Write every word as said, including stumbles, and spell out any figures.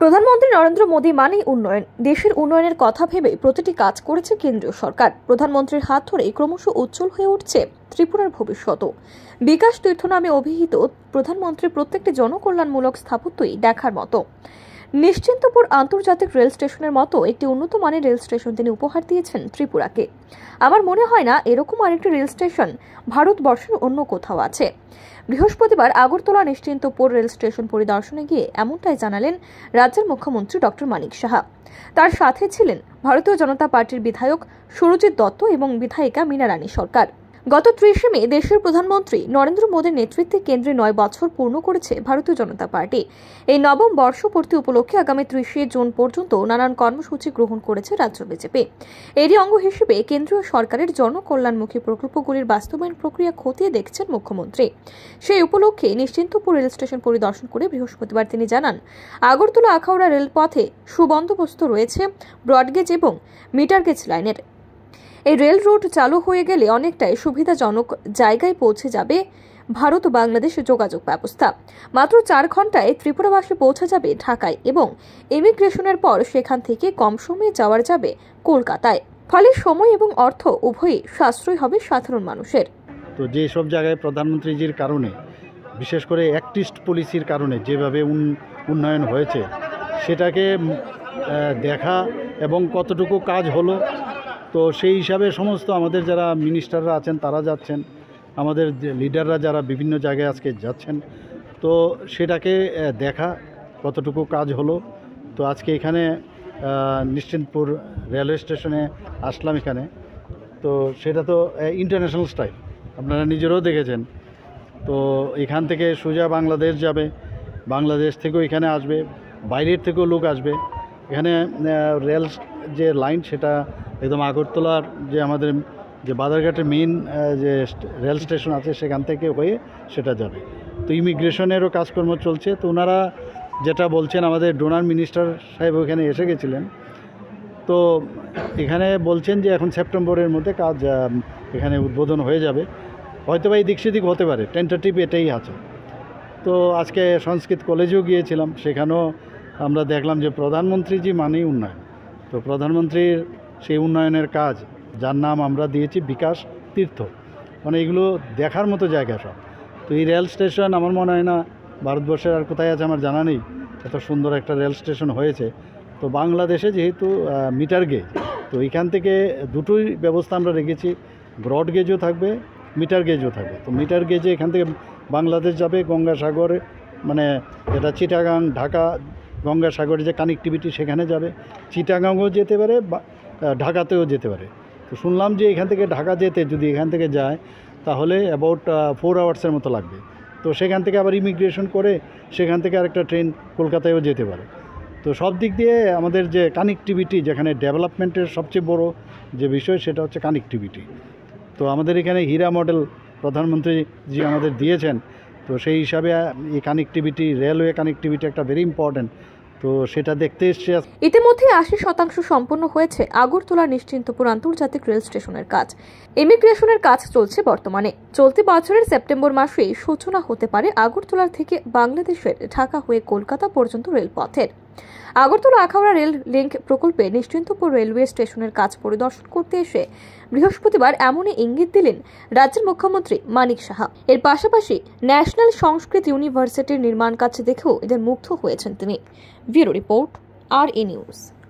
প্রধানমন্ত্রী নরেন্দ্র মোদী মানেই উন্নয়ন। দেশের উন্নয়নের কথা ভেবে প্রতিটি কাজ করেছে কেন্দ্রীয় সরকার। প্রধানমন্ত্রীর হাত ধরে ক্রমশ উজ্জ্বল হয়ে উঠছে ত্রিপুরার ভবিষ্যৎ। বিকাশ তীর্থ নামে অভিহিত প্রধানমন্ত্রীর প্রত্যেকটি জনকল্যাণমূলক স্থাপত্যই দেখার মতো। নিশ্চিন্তপুর আন্তর্জাতিক রেল স্টেশনের মতো একটি উন্নত মানের রেল স্টেশন তিনি উপহার দিয়েছেন ত্রিপুরাকে। আমার মনে হয় না এরকম আরেকটি রেল স্টেশন ভারতবর্ষের অন্য কোথাও আছে। বৃহস্পতিবার আগরতলা নিশ্চিন্তপুর রেল স্টেশন পরিদর্শনে গিয়ে এমনটাই জানালেন রাজ্যের মুখ্যমন্ত্রী ডক্টর মানিক সাহা। তার সাথে ছিলেন ভারতীয় জনতা পার্টির বিধায়ক সুরজিৎ দত্ত এবং বিধায়িকা মীনা রানী সরকার। গত ত্রিশে মে দেশের প্রধানমন্ত্রী নরেন্দ্র মোদীর নেতৃত্বে কেন্দ্রে নয় বছর পূর্ণ করেছে ভারতীয় জনতা পার্টি। এই নবম বর্ষপূর্তি উপলক্ষে আগামী ত্রিশে জুন পর্যন্ত নানান কর্মসূচি গ্রহণ করেছে রাজ্য বিজেপি। এরই অঙ্গ হিসেবে কেন্দ্রীয় সরকারের জনকল্যাণমুখী প্রকল্পগুলির বাস্তবায়ন প্রক্রিয়া খতিয়ে দেখছেন মুখ্যমন্ত্রী। সেই উপলক্ষে নিশ্চিন্তপুর রেল স্টেশন পরিদর্শন করে বৃহস্পতিবার তিনি জানান, আগরতলা আখাউড়া রেলপথে সুবন্দোবস্ত রয়েছে ব্রডগেজ এবং মিটারগেজ লাইনের। এই রেল রুট চালু হয়ে গেলে অনেকটাই সুবিধাজনক জায়গায় পৌঁছে যাবে ভারত ও বাংলাদেশ যোগাযোগ ব্যবস্থা। মাত্র চার ঘন্টায় ত্রিপুরাবাসী পৌঁছে যাবে ঢাকায় এবং ইমিগ্রেশনের পর সেখান থেকে কম সময়ে যাওয়ার যাবে কলকাতায়। ফলে সময় এবং অর্থ উভয়ই সাশ্রয় হবে সাধারণ মানুষের। তো যে সব জায়গায় প্রধানমন্ত্রীজির কারণে, বিশেষ করে অ্যাক্টিস্ট পলিসির কারণে যেভাবে উন্নয়ন হয়েছে সেটাকে দেখা এবং কতটুকু কাজ হলো, তো সেই হিসাবে সমস্ত আমাদের যারা মিনিস্টাররা আছেন তারা যাচ্ছেন, আমাদের লিডাররা যারা বিভিন্ন জায়গায় আজকে যাচ্ছেন, তো সেটাকে দেখা কতটুকু কাজ হলো। তো আজকে এখানে নিশ্চিন্তপুর রেলওয়ে স্টেশনে আসলাম এখানে, তো সেটা তো ইন্টারন্যাশনাল স্টাইল, আপনারা নিজেরাও দেখেছেন। তো এখান থেকে সোজা বাংলাদেশ যাবে, বাংলাদেশ থেকেও এখানে আসবে, বাইরের থেকেও লোক আসবে। এখানে রেল যে লাইন সেটা একদম আগরতলার যে আমাদের যে বাজারঘাটের মেইন যে রেল স্টেশন আছে সেখান থেকে হয়ে সেটা যাবে। তো ইমিগ্রেশনেরও কাজকর্ম চলছে। তো ওনারা যেটা বলছেন, আমাদের ডোনার মিনিস্টার সাহেব ওখানে এসে গেছিলেন, তো এখানে বলছেন যে এখন সেপ্টেম্বরের মধ্যে কাজ এখানে উদ্বোধন হয়ে যাবে। হয়তো বা এই দিক সেদিক হতে পারে, টেন্টেটিভ এটাই আছে। তো আজকে সংস্কৃত কলেজেও গিয়েছিলাম, সেখানেও আমরা দেখলাম যে প্রধানমন্ত্রীজি মানেই উন্নয়ন। তো প্রধানমন্ত্রীর সেই উন্নয়নের কাজ, যার নাম আমরা দিয়েছি বিকাশ তীর্থ, মানে এগুলো দেখার মতো জায়গা সব। তো এই রেল স্টেশন আমার মনে হয় না ভারতবর্ষের আর কোথায় আছে, আমার জানা নেই এত সুন্দর একটা রেল স্টেশন হয়েছে। তো বাংলাদেশে যেহেতু মিটার গেজ, তো এখান থেকে দুটোই ব্যবস্থা আমরা রেখেছি, ব্রড গেজও থাকবে, মিটার গেজও থাকবে। তো মিটার গেজে এখান থেকে বাংলাদেশ যাবে গঙ্গাসাগরে, মানে এটা চিটাগাং ঢাকা গঙ্গাসাগরে যে কানেক্টিভিটি সেখানে যাবে, চিটাগাংও যেতে পারে, ঢাকাতেও যেতে পারে। তো শুনলাম যে এখান থেকে ঢাকা যেতে যদি এখান থেকে যায় তাহলে অ্যাবাউট ফোর আওয়ার্সের মতো লাগবে। তো সেখান থেকে আবার ইমিগ্রেশন করে সেখান থেকে আরেকটা ট্রেন কলকাতায়ও যেতে পারে। তো সব দিক দিয়ে আমাদের যে কানেক্টিভিটি, যেখানে ডেভেলপমেন্টের সবচেয়ে বড় যে বিষয় সেটা হচ্ছে কানেক্টিভিটি। তো আমাদের এখানে হীরা মডেল প্রধানমন্ত্রীজি আমাদের দিয়েছেন, তো সেই হিসাবে এই কানেক্টিভিটি, রেলওয়ে কানেক্টিভিটি একটা ভেরি ইম্পর্ট্যান্ট। তো সেটা দেখতে এসছে। ইতিমধ্যে আশি শতাংশ সম্পন্ন হয়েছে আগরতলা নিশ্চিন্তপুর আন্তর্জাতিক রেল স্টেশনের কাজ। ইমিগ্রেশনের কাজ চলছে বর্তমানে। চলতি বছরের সেপ্টেম্বর মাসেই সূচনা হতে পারে আগরতলা থেকে বাংলাদেশের ঢাকা হয়ে কলকাতা পর্যন্ত রেলপথের। আগরতলা আখাউড়া রেল লিঙ্ক প্রকল্পে নিশ্চিন্তপুর রেলওয়ে স্টেশনের কাজ পরিদর্শন করতে এসে বৃহস্পতিবার এমনই ইঙ্গিত দিলেন রাজ্যের মুখ্যমন্ত্রী মানিক সাহা। এর পাশাপাশি ন্যাশনাল সংস্কৃত ইউনিভার্সিটির নির্মাণ কাজ দেখেও এদের মুগ্ধ হয়েছেন তিনি। ব্যুরো রিপোর্ট, আর ই নিউজ।